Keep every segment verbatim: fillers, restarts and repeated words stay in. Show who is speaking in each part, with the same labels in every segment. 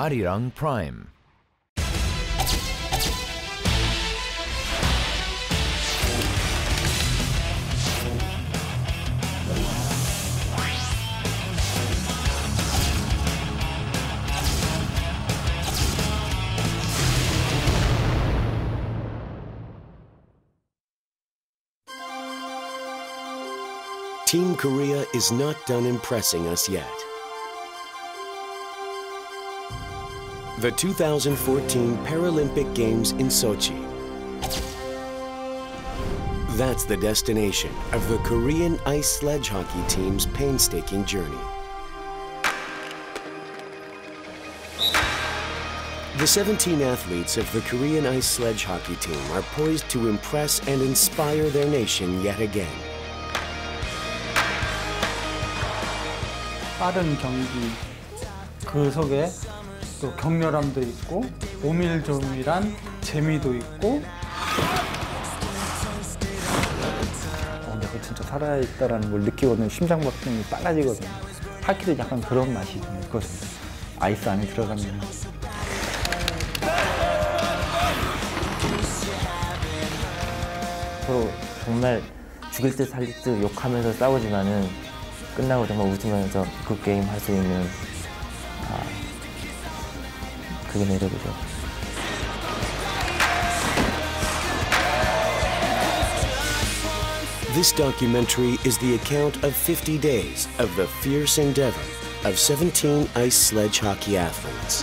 Speaker 1: Arirang Prime.
Speaker 2: Team Korea is not done impressing us yet. The two thousand fourteen Paralympic Games in Sochi. That's the destination of the Korean ice sledge hockey team's painstaking journey. The seventeen athletes of the Korean ice sledge hockey team are poised to impress and inspire their nation yet again.
Speaker 3: 빠른 경기 그 속에 또 격렬함도 있고 오밀조밀한 재미도 있고 어, 내가 진짜 살아있다라는 걸 느끼거든요. 심장박동이 빨라지거든요. 하키도 약간 그런 맛이 좀 있거든요. 아이스 안에 들어가면
Speaker 4: 서로 정말 죽일 듯 살릴 듯 욕하면서 싸우지만은 끝나고 정말 웃으면서 그 게임 할 수 있는 아, 그게 매력이죠.
Speaker 2: This documentary is the account of fifty days of the fierce endeavor of seventeen ice sledge hockey athletes.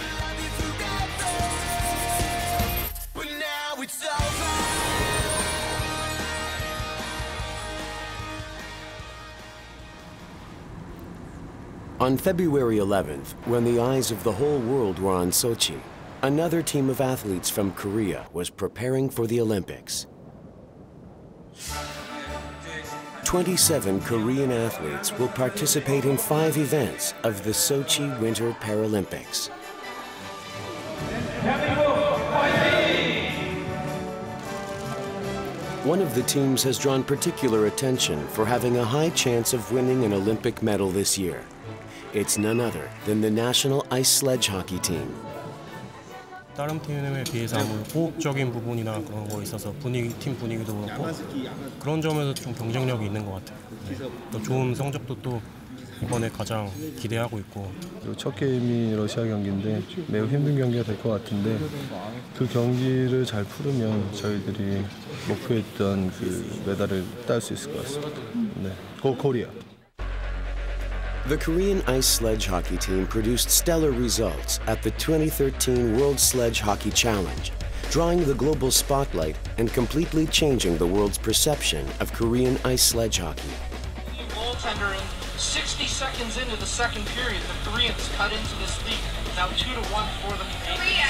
Speaker 2: On February eleventh, when the eyes of the whole world were on Sochi, another team of athletes from Korea was preparing for the Olympics. twenty-seven Korean athletes will participate in five events of the Sochi Winter Paralympics. One of the teams has drawn particular attention for having a high chance of winning an Olympic medal this year. It's none other than the national ice sledge hockey team.
Speaker 5: 다른 팀에 비해서 아무래도 호흡적인 부분이나 그런 거 있어서 분위기, 팀 분위기도 그렇고 그런 점에서 좀 경쟁력이 있는 것 같아요. 네. 또 좋은 성적도 또 이번에 가장 기대하고 있고.
Speaker 6: 첫 게임이 러시아 경기인데 매우 힘든 경기가 될 것 같은데 그 경기를 잘 풀으면 저희들이 목표했던 그 메달을 딸 수 있을 것 같습니다. 네. Go Korea!
Speaker 2: The Korean ice sledge hockey team produced stellar results at the twenty thirteen World Sledge Hockey Challenge, drawing the global spotlight and completely changing the world's perception of Korean ice sledge hockey.
Speaker 7: Goaltender, sixty seconds into the second period, the Koreans cut into this lead. Now two to one for the Canadians.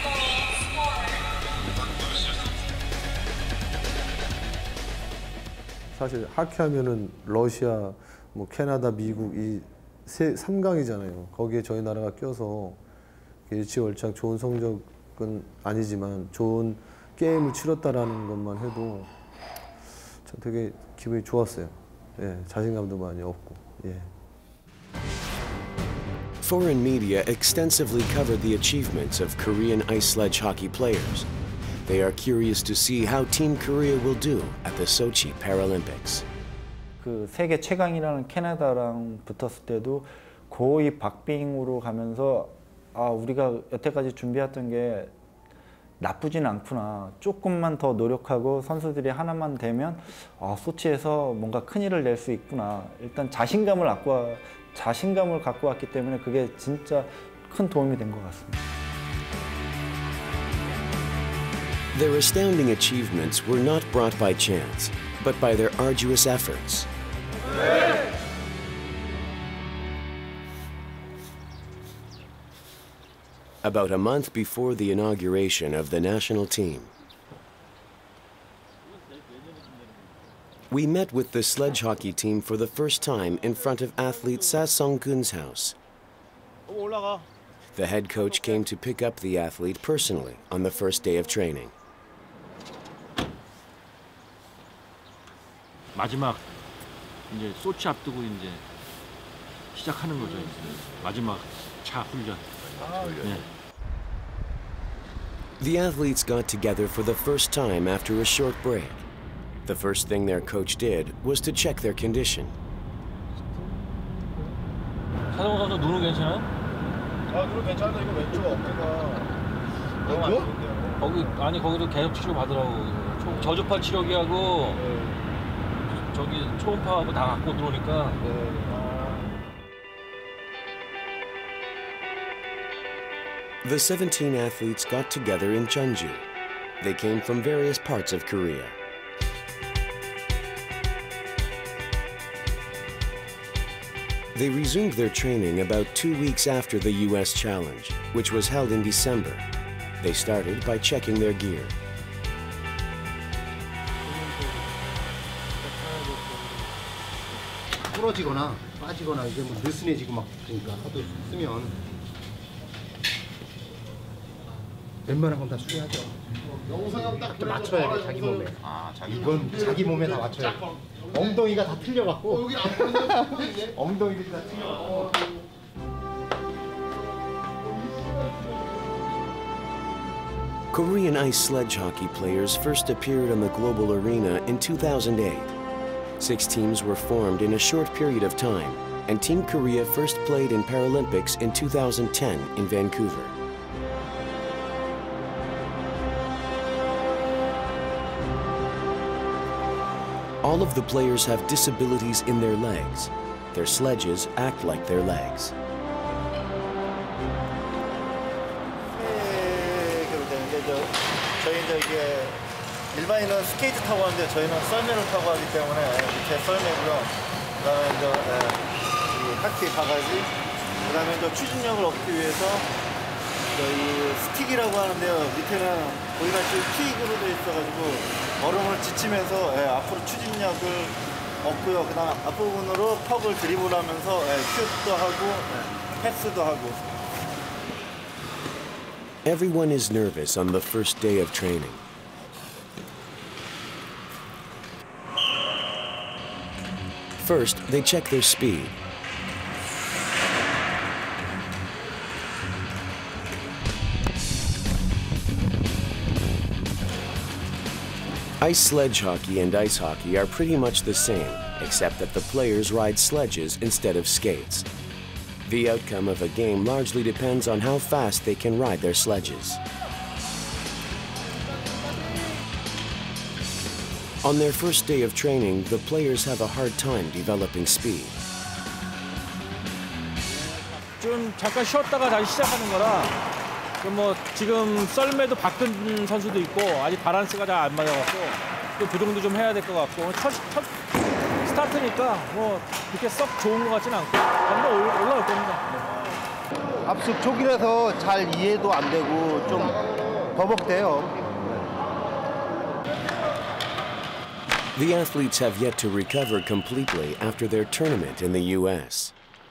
Speaker 8: 사실 하키하면은 러시아, 뭐 캐나다, 미국 이 세 삼 강이잖아요. 거기에 저희 나라가 껴서 일치월장 좋은 성적은 아니지만 좋은 게임을 치렀다라는 것만 해도 참 되게 기분이 좋았어요. 예, 자신감도 많이 얻고. 예.
Speaker 2: Foreign media extensively covered the achievements of Korean ice sledge hockey players. They are curious to see how Team Korea will do at the Sochi Paralympics.
Speaker 3: 그 세계 최강이라는 캐나다랑 붙었을 때도 거의 박빙으로 가면서 아 우리가 여태까지 준비했던 게 나쁘진 않구나. 조금만 더 노력하고 선수들이 하나만 되면 아 소치에서 뭔가 큰 일을 낼 수 있구나. 일단 자신감을 갖고 와, 자신감을 갖고 왔기 때문에 그게 진짜 큰 도움이 된 것 같습니다.
Speaker 2: Their astounding achievements were not brought by chance, but by their arduous efforts. About a month before the inauguration of the national team, we met with the sledge hockey team for the first time in front of athlete Sa Sung-gun's house. The head coach came to pick up the athlete personally on the first day of training.
Speaker 9: 마지막 이제 소치 앞두고 이제 시작하는 거죠. 이제. 마지막 차 훈련. 아, 네.
Speaker 2: The athletes got together for the first time after a short break. The first thing their coach did was to check their condition.
Speaker 9: 사정 선수 눈은 괜찮아?
Speaker 1: 아, 눈은 괜찮은데 이거 왼쪽 어깨가 너무 안 좋은데요.
Speaker 9: 거기 아니 거기도 계속 치료 받으라고. 초, 저주파 치료기하고
Speaker 1: 네.
Speaker 9: 저기 초음파하고 다 갖고 들어오니까.
Speaker 1: 네.
Speaker 2: The seventeen athletes got together in Jeonju. They came from various parts of Korea. They resumed their training about two weeks after the U S Challenge, which was held in December. They started by checking their gear.
Speaker 1: 부러지거나 빠지거나 이게 뭐 느슨해지고 막 그러니까 하도 쓰면 웬만한 건 다 수리하죠. 영상하고 딱 맞춰야 돼 자기 몸에. 아 자기 이건 자기 몸에 다 맞춰야 돼. 엉덩이가 다 틀려갖고. 여기 안 보이네. 엉덩이들이 다 틀려갖고.
Speaker 2: Korean ice sledge hockey players first appeared on the global arena in two thousand eight. Six teams were formed in a short period of time, and Team Korea first played in Paralympics in two thousand ten in Vancouver. All of the players have disabilities in their legs. Their sledges act like their legs.
Speaker 3: 저희 이제 이게 일반인은 스케이트 타고 하는데 저희는 썰매를 타고 하기 때문에 밑에 썰매고요. 그다음에 이제 이 하키 바가지, 그다음에 이제 추진력을 얻기 위해서 이 스틱이라고 하는데요. 밑에는 보이가 좀 킥으로 되어 있어가지고 얼음을 지치면서 예, 앞으로 추진력을 얻고요. 그다음 앞부분으로 퍽을 드리블하면서 예, 슛도 하고 예, 패스도 하고.
Speaker 2: Everyone is nervous on the first day of training. First, they check their speed. Ice sledge hockey and ice hockey are pretty much the same, except that the players ride sledges instead of skates. The outcome of a game largely depends on how fast they can ride their sledges. On their first day of training, the players have a hard time developing speed.
Speaker 9: 좀 잠깐 쉬었다가 다시 시작하는 거라 뭐 지금 썰매도 바꾼 선수도 있고 아직 밸런스가 잘 안 맞아갖고 또 조정도 좀 해야 될 것 같고 첫, 첫 스타트니까 뭐 그렇게 썩 좋은 것 같지는 않고 한번 올라올 겁니다.
Speaker 1: 압축 초기라서 잘 이해도 안 되고 좀 버벅대요.
Speaker 2: The athletes have yet to recover completely after their tournament in the U S.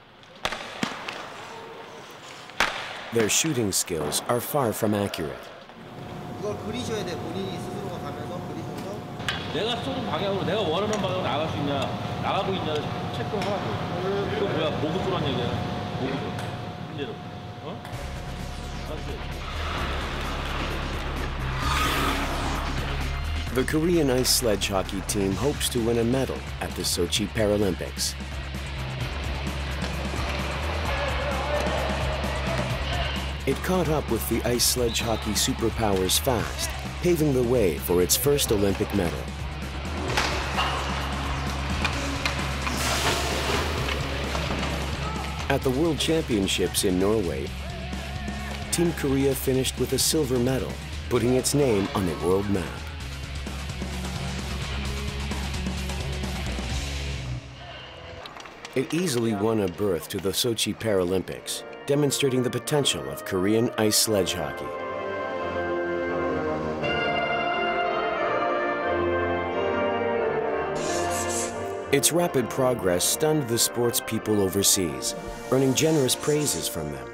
Speaker 2: Their shooting skills are far from accurate.
Speaker 10: 이걸 그리셔야 돼. 본인이 스스로가 가면서 그리셔서
Speaker 9: 내가 쏘는 방향으로 내가 원하는 방향으로 나갈 수 있냐, 나가고 있냐를 체크를 하라고. 그거 뭐야? 보고 쏘란 얘기야. 보고 쏘. 문제로. 어? 맞지?
Speaker 2: The Korean ice sledge hockey team hopes to win a medal at the Sochi Paralympics. It caught up with the ice sledge hockey superpowers fast, paving the way for its first Olympic medal. At the World Championships in Norway, Team Korea finished with a silver medal, putting its name on the world map. It easily won a berth to the Sochi Paralympics, demonstrating the potential of Korean ice sledge hockey. Its rapid progress stunned the sports people overseas, earning generous praises from them.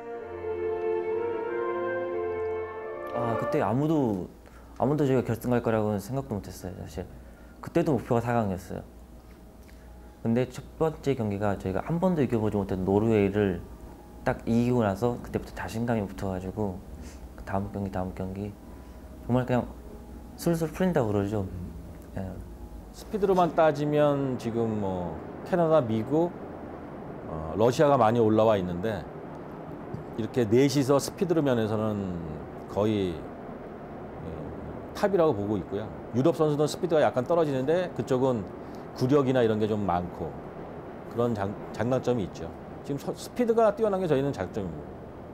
Speaker 4: 아, 그때 아무도 아무도 저희가 결승 갈 거라고는 생각도 못했어요, 사실. 그때도 목표가 사 강이었어요. 근데 첫 번째 경기가 저희가 한 번도 이겨보지 못했던 노르웨이를 딱 이기고 나서 그때부터 자신감이 붙어가지고 다음 경기 다음 경기 정말 그냥 술술 풀린다고 그러죠. 예.
Speaker 9: 스피드로만 따지면 지금 뭐 캐나다, 미국, 어, 러시아가 많이 올라와 있는데 이렇게 넷이서 스피드로 면에서는 거의 예, 탑이라고 보고 있고요. 유럽 선수들은 스피드가 약간 떨어지는데 그쪽은 구력이나 이런 게 좀 많고 그런 장, 장단점이 있죠. 지금 서, 스피드가 뛰어난 게 저희는 장점입니다.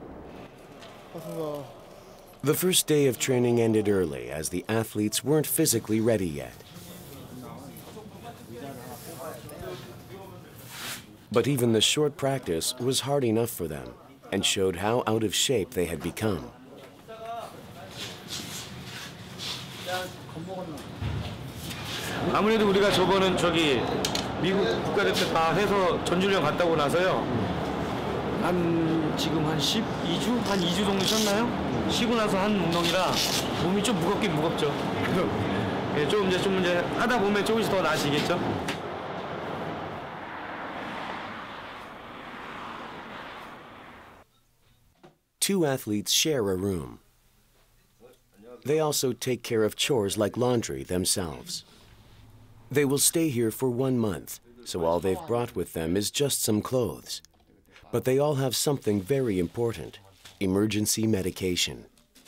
Speaker 2: The first day of training ended early as the athletes weren't physically ready yet. But even the short practice was hard enough for them and showed how out of shape they had become.
Speaker 11: 아무래도 우리가 저번은 저기 미국 국가대표 다 해서 전주령 갔다 오고 나서요. 한 지금 한 십이 주? 한 이 주 정도 쉬었나요? 쉬고 나서 한 운동이라 몸이 좀 무겁긴 무겁죠. 그래서 예, 좀 이제 좀 이제 하다 보면 조금씩 더 나아지겠죠.
Speaker 2: Two athletes share a room. They also take care of chores like laundry themselves. They will stay here for one month, so all they've brought with them is just some clothes. But they all have something very important, emergency medication.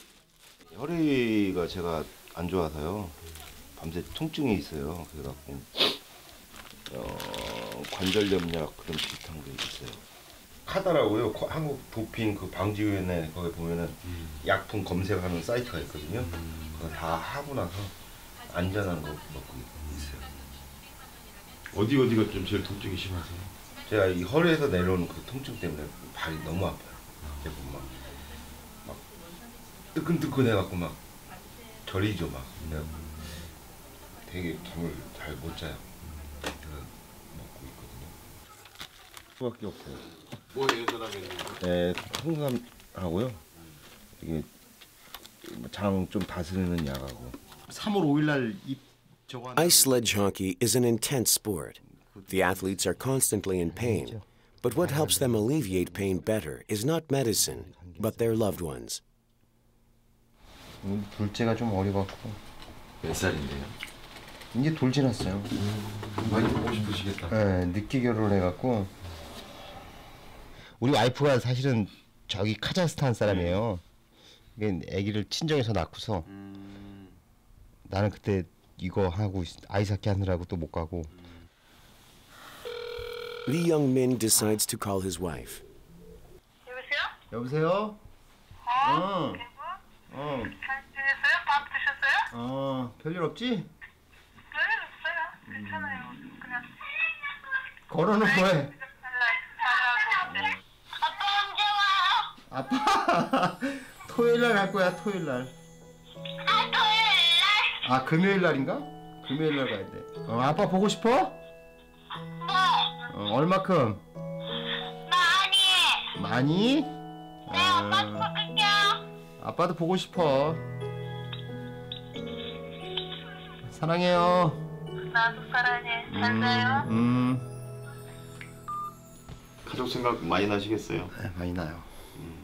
Speaker 12: 허리가 제가 안 좋아서요. 밤새 통증이 있어요. 그래갖고 어, 관절염약 그런 비슷한 게 있어요. 하더라고요. 한국 도핑 그 방지위원회 거기 보면은 음. 약품 검색하는 사이트가 있거든요. 음. 그거 다 하고 나서 안전한 거 먹고 있어요.
Speaker 13: 어디 어디가 좀 제일 통증이 심하세요?
Speaker 12: 제가 이 허리에서 내려오는 그 통증 때문에 발이 너무 아파요. 계속 막, 막 뜨끈뜨끈해갖고 막 저리죠 막. 내가 되게 잠을 잘 못 자요. 그래서 먹고 있거든요. 수밖에 없어요.
Speaker 13: 뭐예요, 전화기는?
Speaker 12: 네, 홍삼하고요. 이게 장 좀 다스리는 약하고.
Speaker 1: 삼월 오일 날 입 저거.
Speaker 2: Ice sledge hockey is an intense sport. The athletes are constantly in pain, but what helps them alleviate pain better is not medicine, but their loved ones.
Speaker 1: 둘째가 좀 어려갖고.
Speaker 13: 몇 살인데요?
Speaker 1: 이제 돌 지났어요.
Speaker 13: 음, 많이 보고 싶으시겠다.
Speaker 1: 네, 늦게 결혼을 해갖고. 우리 와이프가 사실은 저기 카자흐스탄 사람이에요. 이게 아기를 친정에서 낳고서 음. 나는 그때 이거 하고 아이스하키 하느라고 또 못 가고.
Speaker 2: Lee Young-min decides to call his wife.
Speaker 1: 여보세요? 여보세요? 어.
Speaker 14: 그리고?
Speaker 1: 어.
Speaker 14: 잘 지냈어요? 밥 드셨어요?
Speaker 1: 어. 별일 없지?
Speaker 14: 별일 없어요. 괜찮아요. 그냥.
Speaker 1: 걸어놓은 거에.
Speaker 14: 아빠 언제 와요?
Speaker 1: 아빠 토요일 날 갈 거야. 토요일 날.
Speaker 14: 아 토요일 날?
Speaker 1: 아 금요일 날인가? 금요일 날 가야 돼. 어 아빠 보고 싶어?
Speaker 14: 네.
Speaker 1: 어 얼마큼?
Speaker 14: 많이.
Speaker 1: 많이?
Speaker 14: 네 아, 아빠도 볼게요.
Speaker 1: 아빠도 보고 싶어. 사랑해요.
Speaker 14: 나도 사랑해. 잘 자요.
Speaker 1: 음, 음.
Speaker 13: 가족 생각 많이 나시겠어요?
Speaker 1: 네, 많이 나요.
Speaker 13: 음.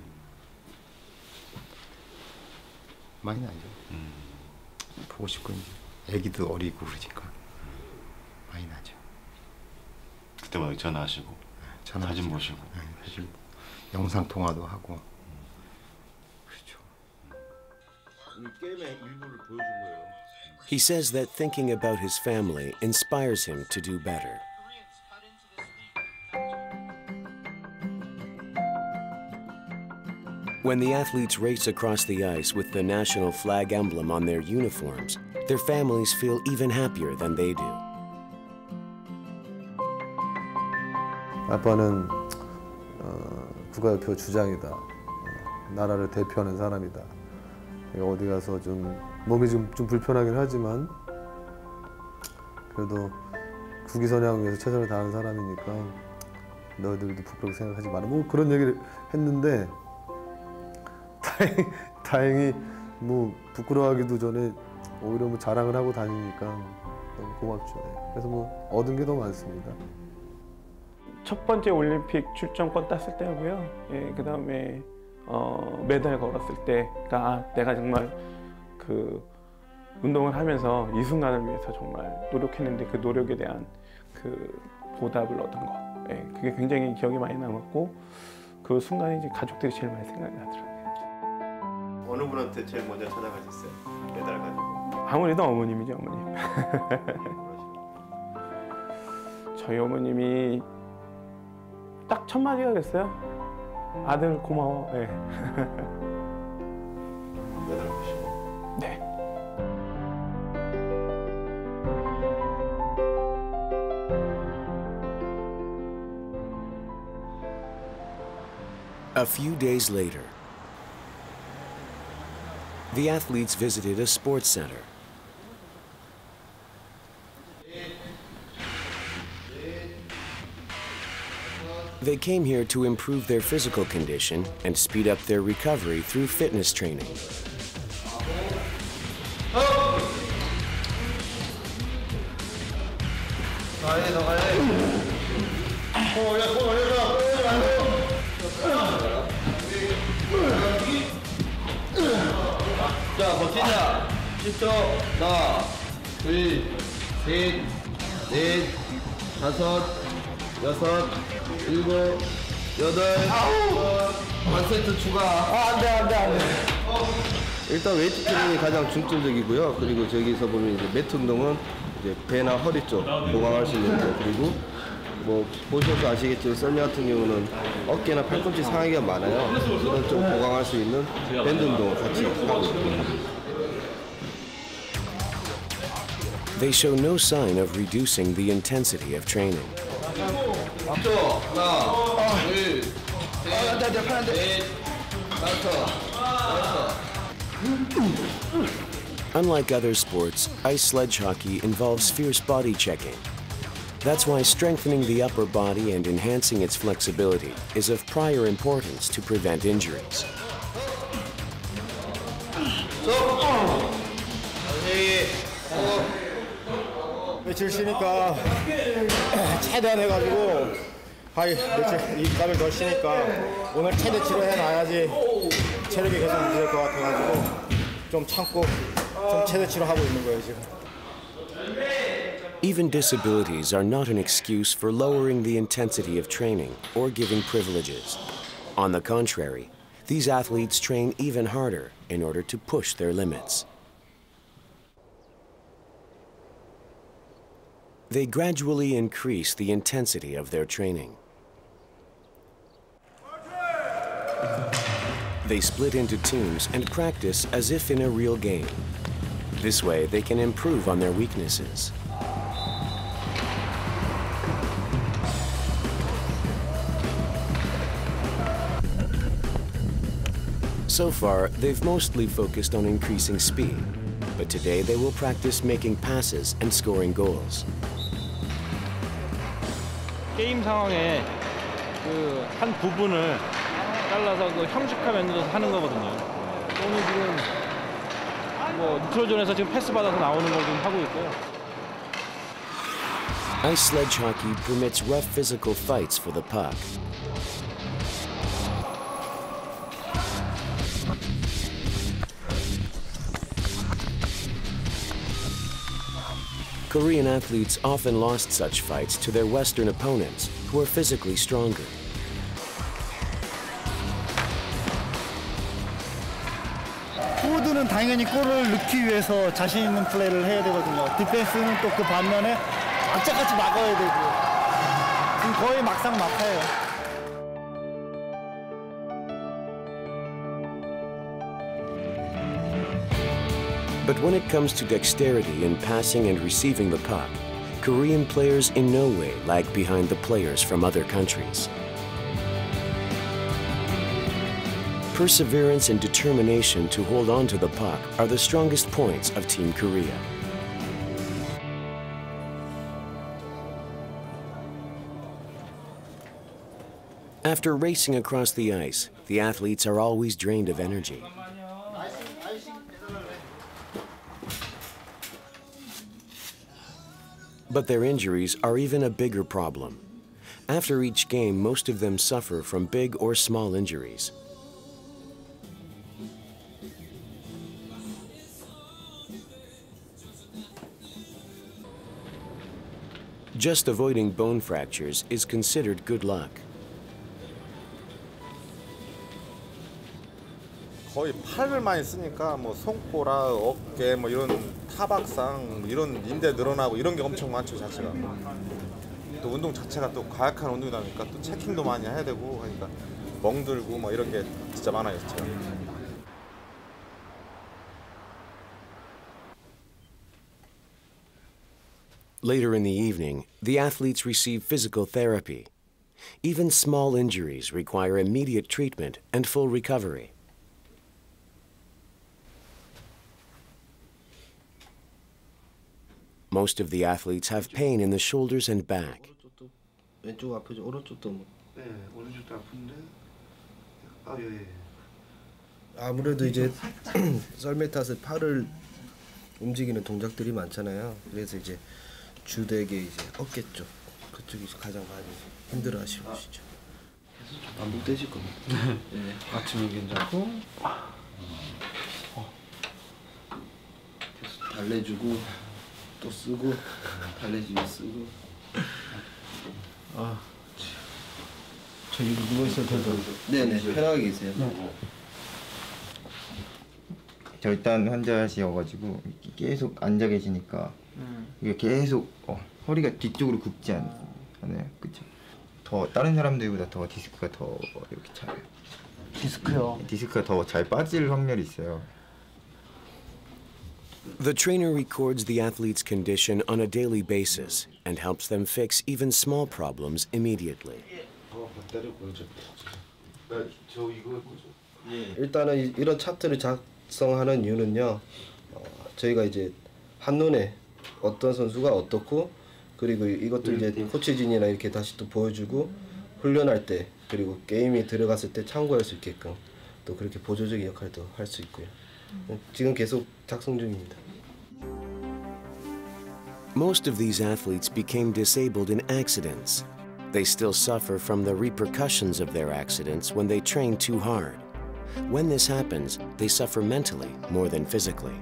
Speaker 1: 많이 나죠.
Speaker 13: 음.
Speaker 1: 보고 싶고 이제 애기도 어리고 그러니까 많이 나죠.
Speaker 13: 그때마다 전화하시고
Speaker 1: 전화
Speaker 13: 사진 보시고
Speaker 1: 네, 사진 영상 통화도 하고 음. 그렇죠.
Speaker 13: 이 게임의 일부를 보여준 거예요.
Speaker 2: He says that thinking about his family inspires him to do better. When the athletes race across the ice with the national flag emblem on their uniforms, their families feel even happier than they do.
Speaker 8: 아빠는 어, 국가대표 주장이다. 어, 나라를 대표하는 사람이다. 어디 가서 좀 몸이 좀, 좀 불편하긴 하지만 그래도 국위 선양을 위해서 최선을 다하는 사람이니까 너희들도 부끄럽게 생각하지 마라. 뭐 그런 얘기를 했는데 다행, 다행히 뭐 부끄러워하기도 전에 오히려 뭐 자랑을 하고 다니니까 너무 고맙죠. 그래서 뭐 얻은 게 더 많습니다.
Speaker 15: 첫 번째 올림픽 출전권 땄을 때고요. 예, 그 다음에 어, 메달 걸었을 때가 아, 내가 정말 그 운동을 하면서 이 순간을 위해서 정말 노력했는데 그 노력에 대한 그 보답을 얻은 거. 예, 그게 굉장히 기억에 많이 남았고 그 순간이 이제 가족들이 제일 많이 생각이 나더라고요.
Speaker 1: 어느 분한테 제일 먼저 찾아가셨어요? 메달 가지고.
Speaker 15: 아무래도 어머님이죠, 어머님. 저희 어머님이 딱 첫 마디가 됐어요. 아들 고마워. 네.
Speaker 1: 메달 보시고.
Speaker 15: 네.
Speaker 2: A few days later, the athletes visited a sports center. They came here to improve their physical condition and speed up their recovery through fitness training.
Speaker 10: 자, 버티자. 십 초. 하나, 둘, 셋, 넷, 다섯, 여섯, 일곱, 여덟, 한 세트 추가. 아, 안 돼, 안 돼, 안 돼.
Speaker 8: 일단 웨이트 트레이닝이 가장 중점적이고요. 그리고 저기서 보면 이제 매트 운동은 이제 배나 허리 쪽 보강할 수 있는 거. 그리고 뭐 보셔서 아시겠지만 썰매 같은 경우는 어깨나 팔꿈치 상하기가 많아요. 이런 쪽 보강할 수 있는 밴드 운동을 같이 하고 있습니다.
Speaker 2: They show no sign of reducing the intensity of training.
Speaker 10: 십 초. 하나, 둘, 셋, 넷, 다섯, 여섯.
Speaker 2: Unlike other sports, ice sledge hockey involves fierce body checking. That's why strengthening the upper body and enhancing its flexibility is of prior importance to prevent injuries.
Speaker 1: 며칠 쉬니까 최대한 해가지고 하이 며칠 이삼일 더 쉬니까 오늘 최대 치료해놔야지 체력이 계속 유지될 것 같아가지고 좀 참고 좀 최대 치료하고 있는 거예요 지금.
Speaker 2: Even disabilities are not an excuse for lowering the intensity of training or giving privileges. On the contrary, these athletes train even harder in order to push their limits. They gradually increase the intensity of their training. They split into teams and practice as if in a real game. This way, they can improve on their weaknesses. So far, they've mostly focused on increasing speed, but today they will practice making passes and scoring goals.
Speaker 9: 게임 상황에 그 한 부분을 잘라서 그 형식화 만들어서 하는 거거든요. 오늘 지금 뭐 뉴트럴존에서 지금 패스 받아서 나오는 걸 좀 하고 있고요.
Speaker 2: Ice sledge hockey permits rough physical fights for the puck. Korean athletes often lost such fights to their Western opponents, who are physically stronger.
Speaker 16: 포워드는 당연히 골을 넣기 위해서 자신 있는 플레이를 해야 되거든요. 디펜스는 또 그 반면에 악착같이 막아야 되고 지금 거의 막상 막하예요.
Speaker 2: But when it comes to dexterity in passing and receiving the puck, Korean players in no way lag behind the players from other countries. Perseverance and determination to hold on to the puck are the strongest points of Team Korea. After racing across the ice, the athletes are always drained of energy. But their injuries are even a bigger problem. After each game, most of them suffer from big or small injuries. Just avoiding bone fractures is considered good luck.
Speaker 17: 거의 팔을 많이 쓰니까 뭐 손가락, 어깨 뭐 이런 타박상 뭐 이런 인대 늘어나고 이런 게 엄청 많죠 자체가. 또 운동 자체가 또 과약한 운동이다 보니까 또 체킹도 많이 해야 되고 하니까 멍들고 뭐 이런 게 진짜 많아요 진짜.
Speaker 2: Later in the evening, the athletes receive physical therapy. Even small injuries require immediate treatment and full recovery. Most of the athletes have pain in the shoulders and back.
Speaker 10: 왼쪽 아프죠? 오른쪽도 뭐.
Speaker 13: 네, 오른쪽도 아픈데. 아 예.
Speaker 10: 아무래도 이제 썰매 탓에 팔을 움직이는 동작들이 많잖아요. 그래서 이제 주되게 이제 어깨 쪽 그쪽이 가장 많이 힘들어하시는 곳이죠. 반복되실 겁니다. 네.
Speaker 13: 아침에 괜찮고.
Speaker 10: 계속 달래주고 또 쓰고 달래주고 쓰고.
Speaker 16: 아, 저 여기 누워 있어도 되죠?
Speaker 10: 네네, 편하게 계세요.
Speaker 16: 네.
Speaker 18: 절단 환자시여가지고 계속 앉아 계시니까
Speaker 16: 음.
Speaker 18: 이게 계속 어, 허리가 뒤쪽으로 굽지 않, 않아요, 그렇죠? 더 다른 사람들보다 더 디스크가 더 이렇게 잘
Speaker 16: 디스크요?
Speaker 18: 디스크가 더 잘 빠질 확률이 있어요.
Speaker 2: The trainer records the athlete's condition on a daily basis and helps them fix even small problems immediately.
Speaker 10: 일단은 이- 이런 차트를 작성하는 이유는요. 어, 저희가 이제 한눈에 어떤 선수가 어떻고 그리고 이것도 이제 코치진이나 이렇게 다시 또 보여주고 훈련할 때 그리고 게임이 들어갔을 때 참고할 수 있게끔 또 그렇게 보조적인 역할도 할 수 있고요. 지금 계속 작성 중입니다.
Speaker 2: Most of these athletes became disabled in accidents. They still suffer from the repercussions of their accidents when they train too hard. When this happens, they suffer mentally more than physically.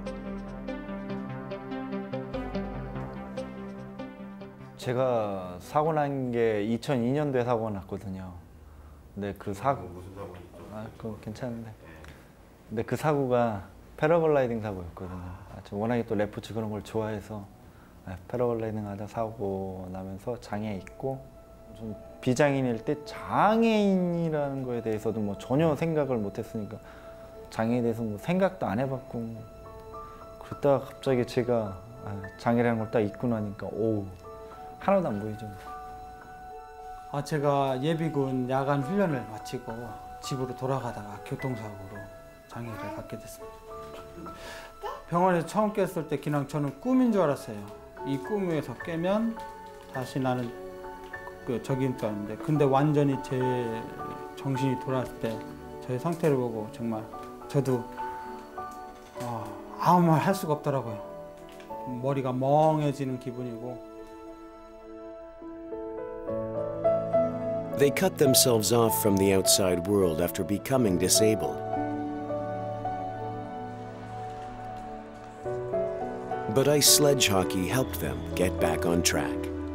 Speaker 3: 제가 사고 난 게 이천이 년도에 사고 났거든요. 근데 그 사고 무슨 사고? 아, 그거 괜찮은데. 근데 그 사고가 패러글라이딩 사고였거든요. 아, 저 워낙에 또 레포츠 그런 걸 좋아해서 아, 패러글라이딩 하다 사고 나면서 장애 있고 좀 비장애인일 때 장애인이라는 거에 대해서도 뭐 전혀 생각을 못했으니까 장애에 대해서 뭐 생각도 안 해봤고 그러다가 갑자기 제가 아, 장애라는 걸 딱 잊고 나니까 오 하나도 안 보이죠.
Speaker 19: 아, 제가 예비군 야간 훈련을 마치고 집으로 돌아가다가 교통사고로 장애를 갖게 됐습니다. 병원에서 처음 깼을 때 그냥 저는 꿈인 줄 알았어요. 이 꿈에서 깨면 다시 나는 그 저기인 줄 알았는데 근데 완전히 제 정신이 돌아왔을 때 저의 상태를 보고 정말 저도 어, 아무 말 할 수가 없더라고요. 머리가 멍해지는 기분이고.
Speaker 2: They cut themselves off from the outside world after becoming disabled. But ice sledge hockey helped them get back on track.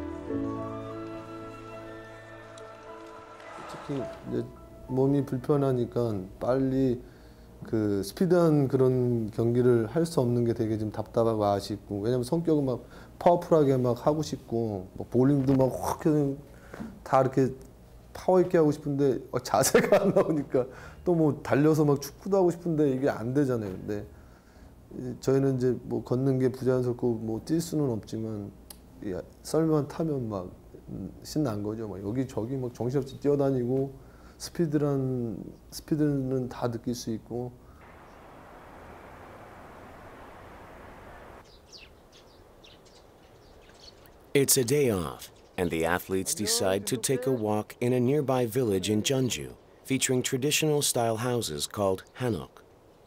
Speaker 8: 특히 이제 몸이 불편하니까 빨리 그 스피드한 그런 경기를 할 수 없는 게 되게 좀 답답하고 아쉽고 왜냐면 성격은 막 파워풀하게 막 하고 싶고 뭐 볼링도 막 확 다 이렇게 파워 있게 하고 싶은데 자세가 안 나오니까 또 뭐 달려서 막 축구도 하고 싶은데 이게 안 되잖아요. 근데 저희는 이제 뭐 걷는 게 부자연스럽고 뭐 뛸 수는 없지만 썰매만 타면 막 신난 거죠. 막 여기 저기 막 정신없이 뛰어다니고 스피드란 스피드는 다 느낄 수 있고.
Speaker 2: It's a day off, and the athletes decide to take a walk in a nearby village in Jeonju, featuring traditional style houses called hanok.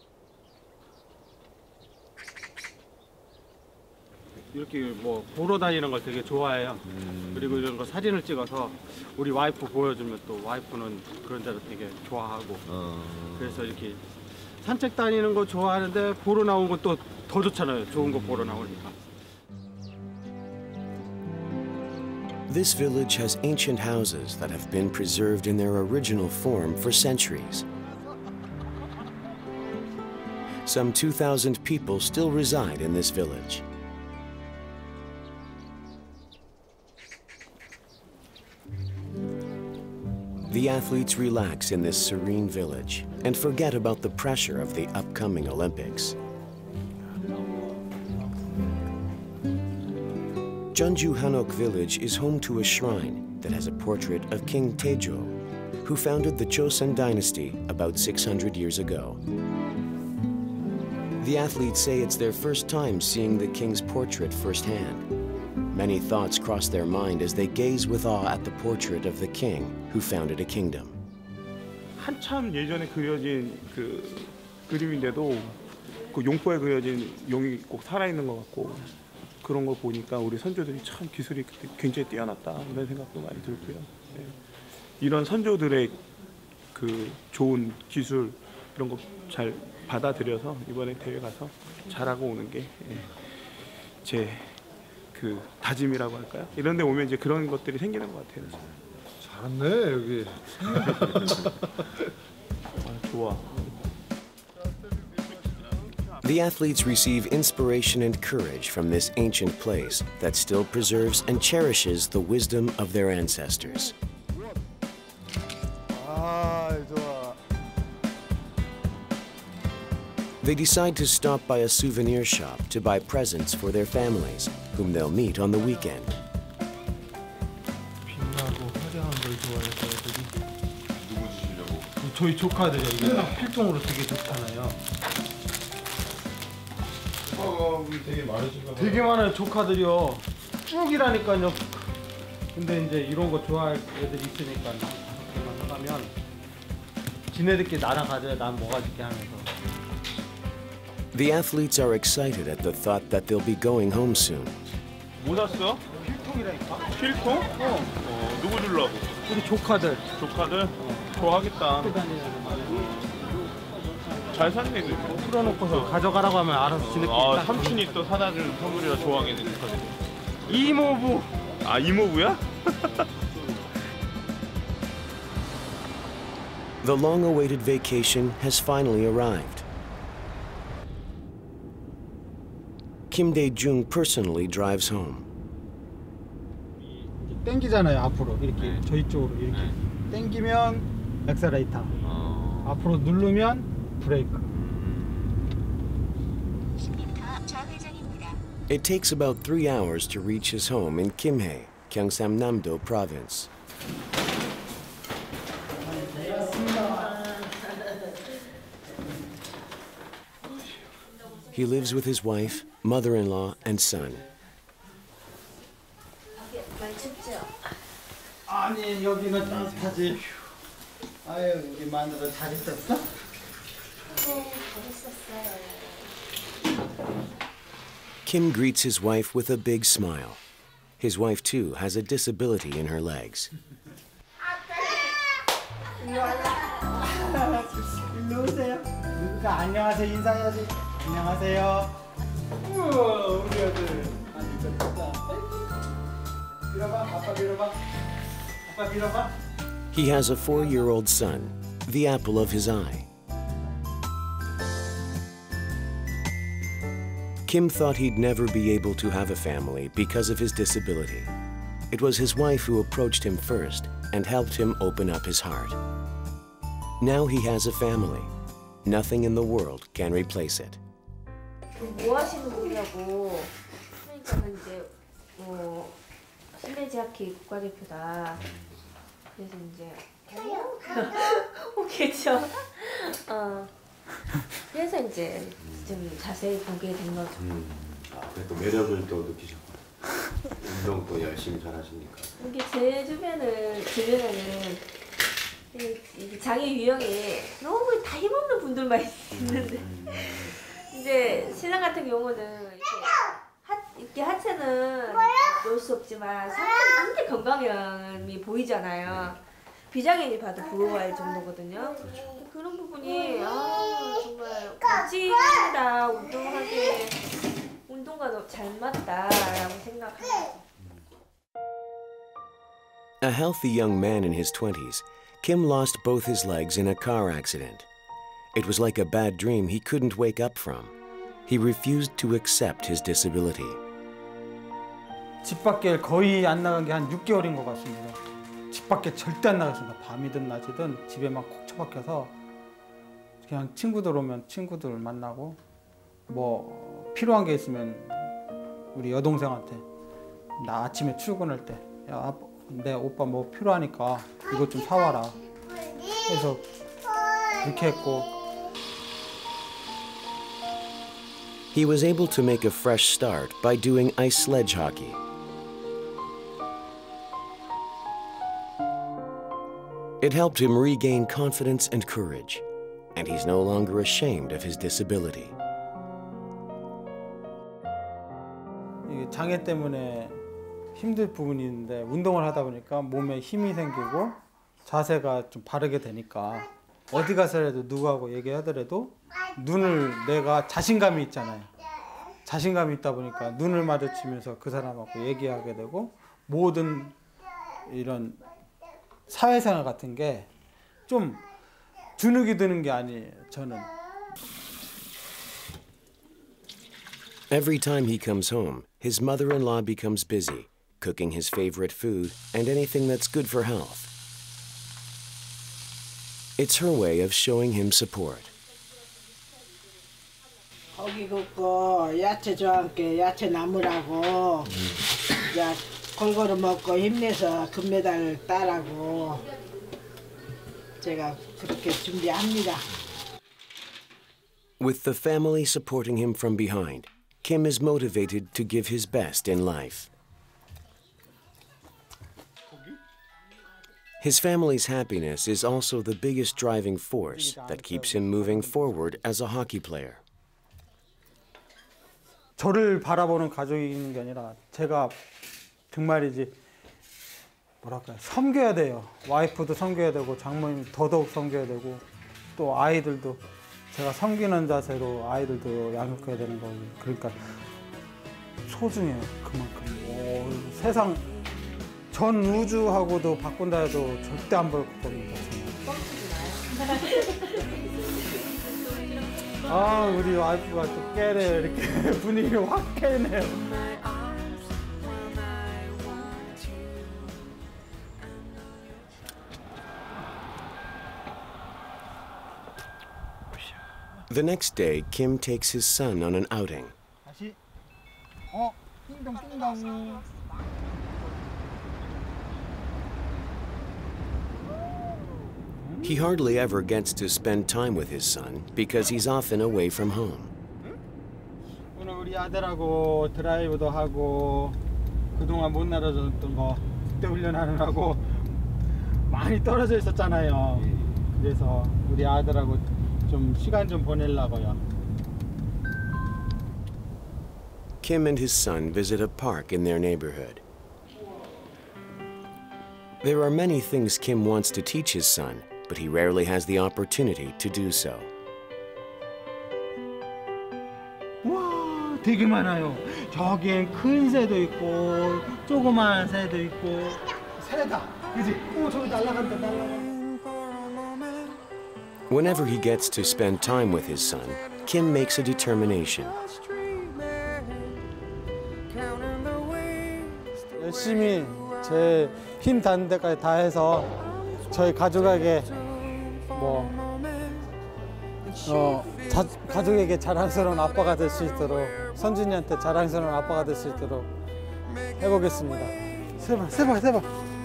Speaker 9: 이렇게 뭐 보러 다니는 걸 되게 좋아해요. 음. 그리고 이런 거 사진을 찍어서 우리 와이프 보여주면 또 와이프는 그런 데를 되게 좋아하고. 어. 그래서 이렇게 산책 다니는 거 좋아하는데 보러 나온 건 또 더 좋잖아요. 좋은 거 보러 나오니까.
Speaker 2: This village has ancient houses that have been preserved in their original form for centuries. Some two thousand people still reside in this village. The athletes relax in this serene village and forget about the pressure of the upcoming Olympics. Jeonju Hanok village is home to a shrine that has a portrait of King Taejo, who founded the Joseon dynasty about six hundred years ago. The athletes say it's their first time seeing the king's portrait firsthand. Many thoughts cross their mind as they gaze with awe at the portrait of the king who founded a kingdom.
Speaker 15: 한참 예전에 그려진 그 그림인데도 그 용포에 그려진 용이 꼭 살아있는 것 같고 그런 걸 보니까 우리 선조들이 참 기술이 굉장히 뛰어났다 이런 생각도 많이 들고요. 네. 이런 선조들의 그 좋은 기술 이런 거 잘 받아들여서 이번에 대회 가서 잘하고 오는 게 제 그 다짐이라고 할까요? 이런 데 오면 이제 그런 것들이 생기는 것 같아요.
Speaker 8: 잘했네 여기.
Speaker 15: 아, 좋아.
Speaker 2: The athletes receive inspiration and courage from this ancient place that still preserves and cherishes the wisdom of their ancestors.
Speaker 8: 아, 좋아.
Speaker 2: They decide to stop by a souvenir shop to buy presents for their families, whom they'll meet on the weekend.
Speaker 16: 빛나고 화려한 걸 좋아해서 애들이.
Speaker 13: 누구 주시려고?
Speaker 16: 저희 조카들이요. 이게 딱 필통으로 되게 좋잖아요.
Speaker 13: 어, 되게 많으신가 봐요.
Speaker 16: 되게 많아요 조카들이요. 쭉이라니까요. 근데 이제 이런 거 좋아할 애들이 있으니까 그렇게만 하면 지네들끼리 나랑 가져야 난 뭐 가질게 하면서.
Speaker 2: The athletes are excited at the thought that they'll be going home soon.
Speaker 15: 뭐 샀어?
Speaker 16: 필통이라니까.
Speaker 15: 필통? 어. 어, 누구 주려고?
Speaker 16: 우리 조카들.
Speaker 15: 조카들? 어. 좋아하겠다. 잘 샀네.
Speaker 16: 풀어놓고서 가져가라고 하면 알아서 지네끼리.
Speaker 15: 아, 삼촌이 또 사다 줄 선물이라 좋아하겠네.
Speaker 16: 이모부.
Speaker 15: 아, 이모부야?
Speaker 2: The long-awaited vacation has finally arrived. Kim Dae-jung personally drives home.
Speaker 16: 땡기잖아요 앞으로 이렇게 네. 저희 쪽으로 이렇게 네. 땡기면 엑셀레이터 어. 앞으로 누르면 브레이크.
Speaker 2: It takes about three hours to reach his home in Kimhae, Gyeongsam-namdo province. He lives with his wife, mother-in-law, and son.
Speaker 16: 아니 여기는 따뜻하지. 아유 우리 마누라 잘 있었어?
Speaker 14: 네, 잘했었어요.
Speaker 2: Kim greets his wife with a big smile. His wife, too, has a disability in her legs.
Speaker 16: 일로 오세요. 누가 안녕하세요 인사해야지. 안녕하세요. 우와 우리 아들. 아니 이거 진짜. 밀어봐 아빠 밀어봐. 아빠 밀어봐.
Speaker 2: He has a four-year-old son, the apple of his eye. Kim thought he'd never be able to have a family because of his disability. It was his wife who approached him first and helped him open up his heart. Now he has a family. Nothing in the world can replace it.
Speaker 20: 뭐 하시는 분이라고. 그러니까는 이제 뭐 슬래지 하키 국가대표다. 그래서 이제 오겠죠. 어. 그래서 이제 좀 자세히 보게 된 거죠.
Speaker 13: 음. 아, 그래 또 매력을 또 느끼셨고 운동 또 열심히 잘하시니까.
Speaker 20: 이게 제 주변은 주변에는 이, 이 장애 유형이 너무 다 힘없는 분들만 있는데 음. 이제 신랑 같은 경우는 이렇게, 하, 이렇게 하체는 놓을 수 없지만 상체는 굉장히 건강함이 보이잖아요. 비장애인이 봐도 부러워할 정도거든요. 그런 부분이 아 정말 멋지다. 운동하기에 운동과 잘 맞다라고 생각합니다.
Speaker 2: A healthy young man in his twenties, Kim lost both his legs in a car accident. It was like a bad dream he couldn't wake up from. He refused to accept his disability.
Speaker 19: 집 밖에 거의 안 나간 게 한 육 개월인 것 같습니다. 집 밖에 절대 안 나갔습니다. 밤이든 낮이든 집에만 콕 처박혀서 그냥 친구들 오면 친구들 만나고 뭐 필요한 게 있으면 우리 여동생한테 나 아침에 출근할 때 야, 내 오빠 뭐 필요하니까 이것 좀 사와라 해서 그렇게 했고.
Speaker 2: He was able to make a fresh start by doing ice sledge hockey. It helped him regain confidence and courage, and he's no longer ashamed of his disability.
Speaker 19: 이게 장애 때문에 힘들 부분이 있는데 운동을 하다 보니까 몸에 힘이 생기고 자세가 좀 바르게 되니까 어디 가서라도 누구하고 얘기하더라도 눈을 내가 자신감이 있잖아요. 자신감이 있다 보니까 눈을 마주치면서 그 사람하고 얘기하게 되고 모든 이런 사회생활 같은 게 좀 주눅이 드는 게 아니에요, 저는.
Speaker 2: Every time he comes home, his mother-in-law becomes busy, cooking his favorite food and anything that's good for health. It's her way of showing him support.
Speaker 21: 고기 굽고 야채 좋아하니까 야채 나무라고 야 골고루 먹고 힘내서 금메달 따라고 제가 그렇게 준비합니다.
Speaker 2: With the family supporting him from behind, Kim is motivated to give his best in life. His family's happiness is also the biggest driving force that keeps him moving forward as a hockey player.
Speaker 19: 저를 바라보는 가족이 있는 게 아니라 제가 정말이지 뭐랄까요, 섬겨야 돼요. 와이프도 섬겨야 되고 장모님 더더욱 섬겨야 되고 또 아이들도 제가 섬기는 자세로 아이들도 양육해야 되는 거고 그러니까 소중해요. 그만큼 오, 세상 전 우주하고도 바꾼다 해도 절대 안 볼 겁니다. 아, 우리 와이프가 또 깨래요. 이렇게 분위기를 확 깨네요.
Speaker 2: The next day, Kim takes his son on an outing.
Speaker 19: 다시 어, 띵동띵동.
Speaker 2: He hardly ever gets to spend time with his son because he's often away from home.
Speaker 19: 오늘 우리 아들하고 드라이브도 하고 그동안 못 나눠줬던 거 국대 훈련하느라고 많이 떨어져 있었잖아요. 그래서 우리 아들하고 좀 시간 좀 보내려고요.
Speaker 2: Kim and his son visit a park in their neighborhood. There are many things Kim wants to teach his son, but he rarely has the opportunity to do so.
Speaker 19: 와, 되게 많아요. 저기엔 큰 새도 있고 조그만 새도 있고 새다, 그지? 오, 저기 날아간다, 날아간다.
Speaker 2: Whenever he gets to spend time with his son, Kim makes a determination.
Speaker 19: 열심히 제 힘 닿는 데까지 다 해서 저희 가족에게 뭐 어, 자, 가족에게 자랑스러운 아빠가 될 수 있도록 선준이한테 자랑스러운 아빠가 될 수 있도록 해보겠습니다. 세발 세발 세발.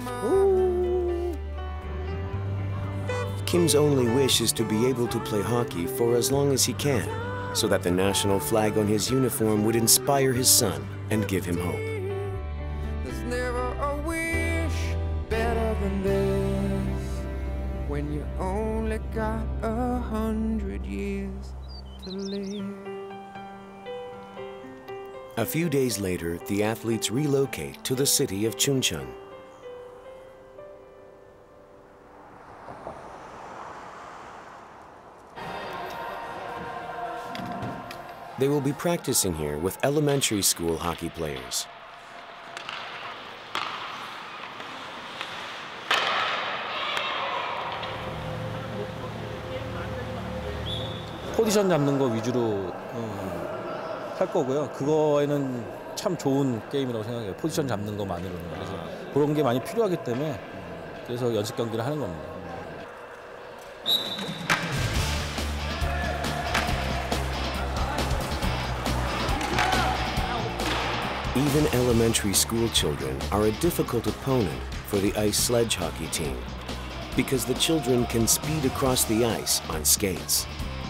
Speaker 2: Kim's only wish is to be able to play hockey for as long as he can, so that the national flag on his uniform would inspire his son and give him hope.
Speaker 22: There's never a wish better than this, when you only got a hundred years to live.
Speaker 2: A few days later, the athletes relocate to the city of Chuncheon. They will be practicing here with elementary school hockey players.
Speaker 9: 포지션 잡는 거 위주로 어, 할 거고요. 그거에는 참 좋은 게임이라고 생각해요. 포지션 잡는 것만으로는. 그래서 그런 게 많이 필요하기 때문에 그래서 연습 경기를 하는 겁니다.
Speaker 2: Even elementary school children are a difficult opponent for the ice sledge hockey team because the children can speed across the ice on skates.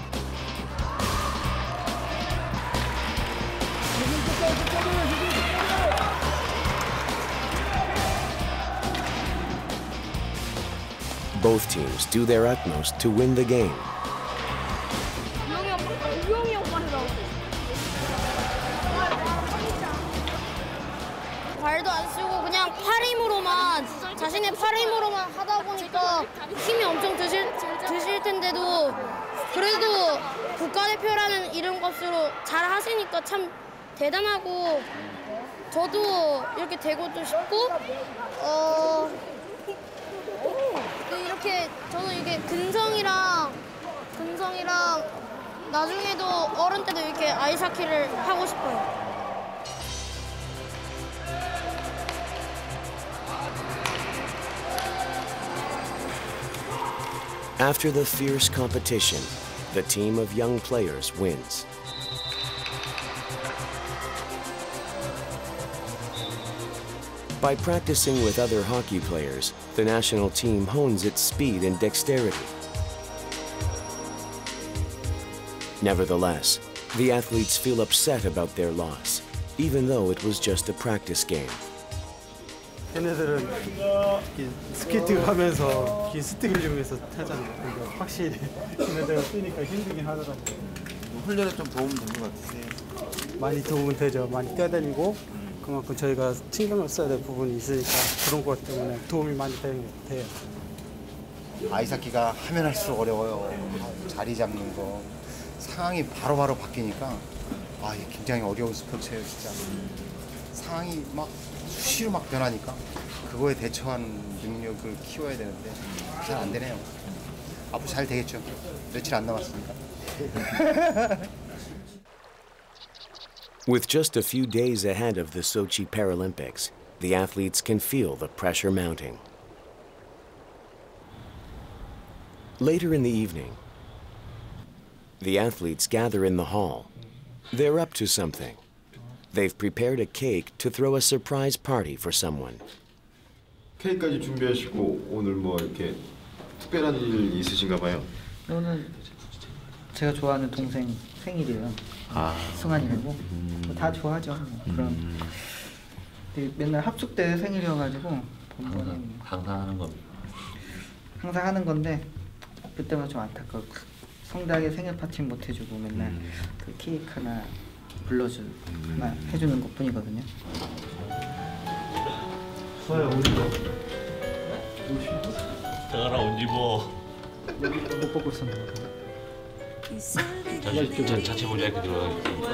Speaker 2: Both teams do their utmost to win the game.
Speaker 5: 발도 안 쓰고 그냥 팔 힘으로만 자신의 팔 힘으로만 하다 보니까 힘이 엄청 드실, 드실 텐데도 그래도 국가대표라는 이름 값으로 잘 하시니까 참 대단하고 저도 이렇게 되고도 싶고 어 이렇게 저는 이게 근성이랑 근성이랑 나중에도 어른 때도 이렇게 아이스하키를 하고 싶어요.
Speaker 2: After the fierce competition, the team of young players wins. By practicing with other hockey players, the national team hones its speed and dexterity. Nevertheless, the athletes feel upset about their loss, even though it was just a practice game.
Speaker 19: 얘네들은 스케이팅 하면서 긴 스틱을 이용해서 타잖아요. 그러니까 확실히 얘네들가 뛰니까 힘들긴 하더라고요.
Speaker 18: 훈련에 좀 도움 된 것 같으세요?
Speaker 19: 많이 도움은 되죠. 많이 뛰어다니고 그만큼 저희가 신경을 써야 될 부분이 있으니까 그런 것 때문에 도움이 많이 돼요.
Speaker 1: 아이스하키가 하면 할수록 어려워요. 자리 잡는 거 상황이 바로바로 바뀌니까 아, 이게 굉장히 어려운 스포츠예요, 진짜. 상황이 막 수시로 막 변하니까 그거에 대처하는 능력을 키워야 되는데 잘 안 되네요. 앞으로 잘 되겠죠. 며칠 안 남았으니까.
Speaker 2: With just a few days ahead of the Sochi Paralympics, the athletes can feel the pressure mounting. Later in the evening, the athletes gather in the hall. They're up to something. They've prepared a cake to throw a surprise party for someone.
Speaker 13: 케이크까지 준비하시고 오늘 뭐 이렇게 특별한 일 있으신가 봐요?
Speaker 6: 오늘 제가 좋아하는 동생 생일이에요.
Speaker 13: 아.
Speaker 6: 승환이라고. 음. 뭐 다 좋아하죠. 뭐. 그럼
Speaker 13: 음.
Speaker 6: 맨날 합숙 때 생일이어가지고
Speaker 23: 항상, 항상 하는 겁니다.
Speaker 6: 항상 하는 건데 그때만 좀 안타까워. 성대하게 생일 파티 못 해주고 맨날 음. 그 케이크 하나 불러주 음. 하나 해주는 것뿐이거든요.
Speaker 23: 수아야 옷 입어. 대가라 옷 입어.
Speaker 6: 못 벗고 있었나?
Speaker 23: 자체 자체 모자이크 들어가.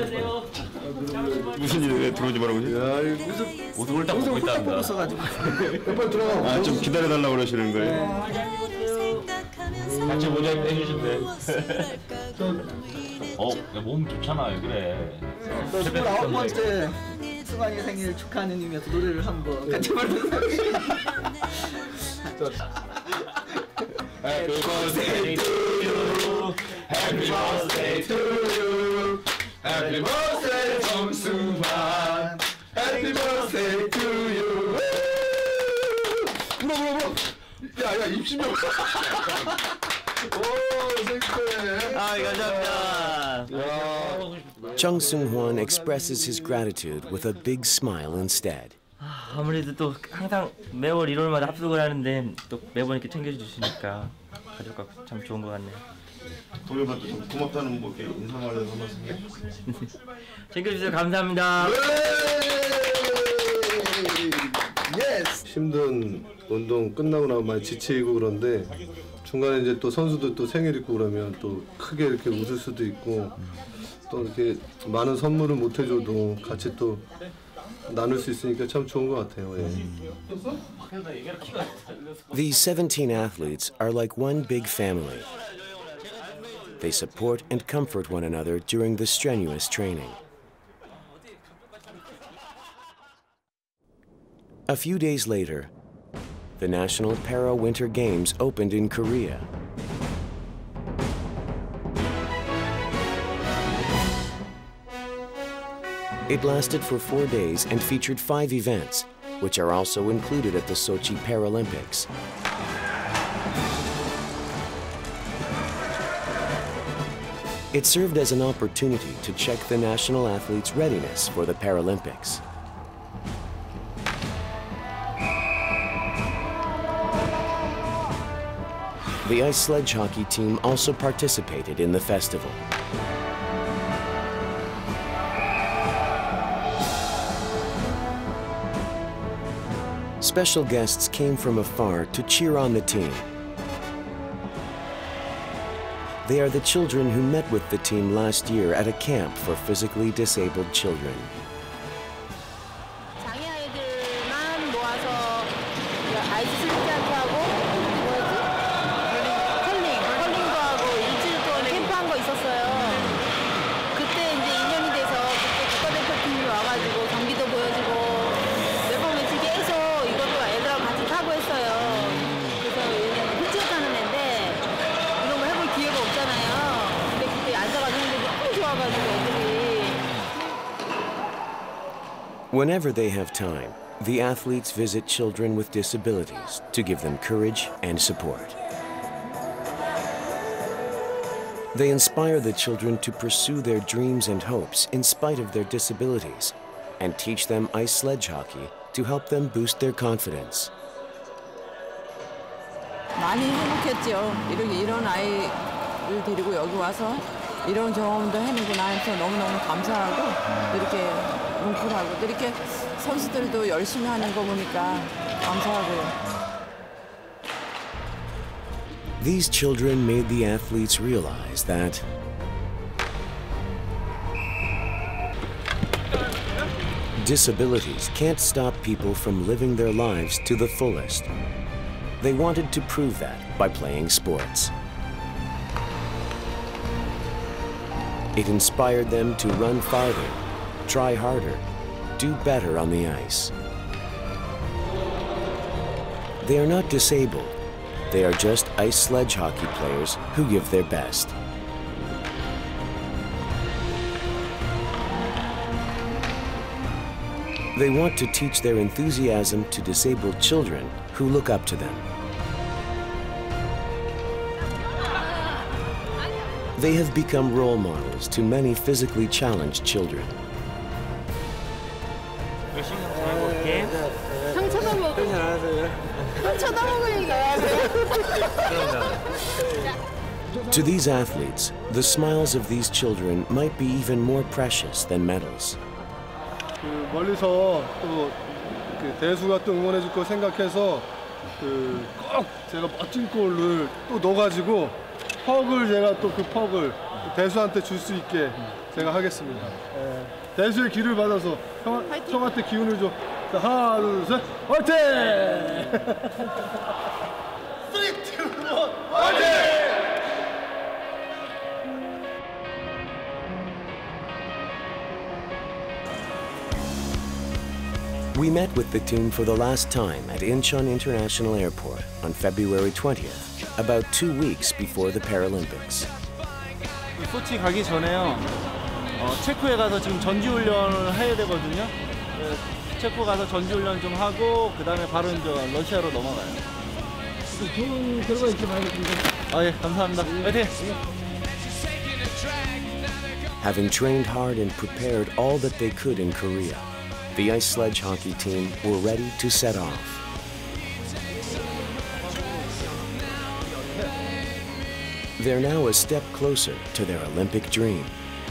Speaker 13: 무슨 일에 들어오지 말라고 그러지? 야,
Speaker 23: 무슨 옷을 딱 벗고 있답니다.
Speaker 13: 빨리 들어가. 아, 좀 기다려달라고 그러시는 거예요?
Speaker 23: 자체 모자이크 해주신대. 어, 야, 몸 좋잖아, 왜 그래?
Speaker 6: 스물아홉 번째 승환이 생일 축하하는 의미에서 노래를 한번 같이 부르면서.
Speaker 23: Happy birthday to you. Happy birthday to you. Happy birthday 정승환. Happy birthday to you.
Speaker 13: 불어 불어 불어. 야야 입시명. 오 생크해.
Speaker 23: 아 감사합니다.
Speaker 2: Chung Seung-hwan expresses his gratitude with a big smile instead.
Speaker 4: 아무래도 또 항상 매월 일월마다 합숙을 하는데 또 매번 이렇게 챙겨주시니까 가족과 참 좋은 것 같네요.
Speaker 13: 동료한테 좀 고맙다는 뭐 이렇게 인사하려고 한 말씀 해주세요.
Speaker 4: 챙겨주셔서 감사합니다.
Speaker 8: 예스! 힘든 운동 끝나고 나면 많이 지치고 그런데 중간에 이제 또 선수들 또 생일 있고 그러면 또 크게 이렇게 웃을 수도 있고 또 이렇게 많은 선물을 못 해줘도 같이 또 나눌 수 있으니까 참 좋은 것 같아요. 예.
Speaker 2: These seventeen athletes are like one big family. They support and comfort one another during the strenuous training. A few days later, the National Para-Winter Games opened in Korea. It lasted for four days and featured five events, which are also included at the Sochi Paralympics. It served as an opportunity to check the national athletes' readiness for the Paralympics. The ice sledge hockey team also participated in the festival. Special guests came from afar to cheer on the team. They are the children who met with the team last year at a camp for physically disabled children.
Speaker 7: 장애아이들만 모아서 아이스 슬래지한테 하고 뭐였지? 컬링, 컬링도 하고 일주일 동안 캠프한 거 있었어요. 그때 이제 인연이 돼서 그때 국가대표팀이 와가지고 경기도 보여주고 매번 매치 계속 이것도 애들하고 같이 타고 했어요. 그래서 얘는 휠체어 타는 애인데 이런 거 해볼 기회가 없잖아요. 근데 그때 앉아가지고 했는데 너무 좋아가지고 애들이.
Speaker 2: Whenever they have time, the athletes visit children with disabilities to give them courage and support. They inspire the children to pursue their dreams and hopes in spite of their disabilities and teach them ice sledge hockey to help them boost their confidence.
Speaker 11: 많이 행복했죠. 이렇게 이런 아이를 데리고 여기 와서 이런 경험도 해내구나 해서 너무너무 감사하고 이렇게 뭉클하고 이렇게 선수들도 열심히 하는 거 보니까 감사하고요.
Speaker 2: These children made the athletes realize that disabilities can't stop people from living their lives to the fullest. They wanted to prove that by playing sports. It inspired them to run farther, try harder, do better on the ice. They are not disabled. They are just ice sledge hockey players who give their best. They want to teach their enthusiasm to disabled children who look up to them. They have become role models to many physically challenged children.
Speaker 7: 형 쳐다보고 형 쳐다보고 얘기해야 돼.
Speaker 2: To these athletes, the smiles of these children might be even more precious than medals.
Speaker 12: 그 멀리서 또 그 대수가 또 응원해줄 거 생각해서 그 꼭 제가 멋진 골을 또 넣어가지고 퍽을 제가 또 그 퍽을 대수한테 줄 수 있게 제가 하겠습니다. 예, 대수의 기를 받아서 형, 형한테 기운을 줘. 자, 하나, 둘, 셋, 화이팅! 쓰리, 투, 원, 화이팅!
Speaker 2: We met with the team for the last time at Incheon International Airport on February twentieth, about two weeks before the Paralympics.
Speaker 16: 소치 가기 전에요. 어, 체코에 가서 지금 전지 훈련을 해야 되거든요. 네, 체코 가서 전지 훈련 좀 하고 그 다음에 바로 이제 러시아로 넘어가요. 좋은 결과 있게 바라겠습니다. 아 예, 감사합니다. 화이팅!
Speaker 2: Having trained hard and prepared all that they could in Korea, the ice sledge hockey team were ready to set off. They're now a step closer to their Olympic dream.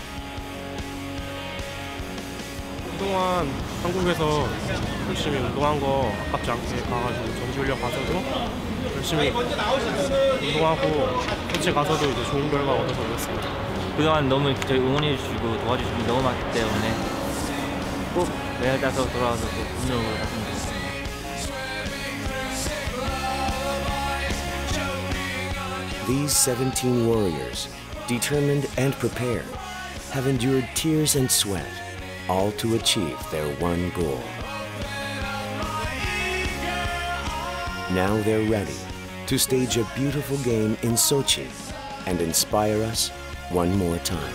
Speaker 24: 그동안 한국에서 열심히 운동한 거 아깝지 않게 가가지고 전지훈련 가서도 열심히 운동하고 소치 가서도 이제 좋은 결과 얻어서 오겠습니다.
Speaker 4: 그동안 너무 저희 응원해 주시고 도와주신 분이 너무 많기 때문에 꼭 내일 가서 돌아와서 꼭 운동을 했으면 좋겠습니다.
Speaker 2: These seventeen warriors determined and prepared, have endured tears and sweat, all to achieve their one goal. Now they're ready to stage a beautiful game in Sochi and inspire us one more time.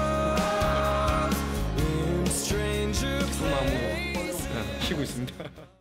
Speaker 18: 쉬고 있습니다.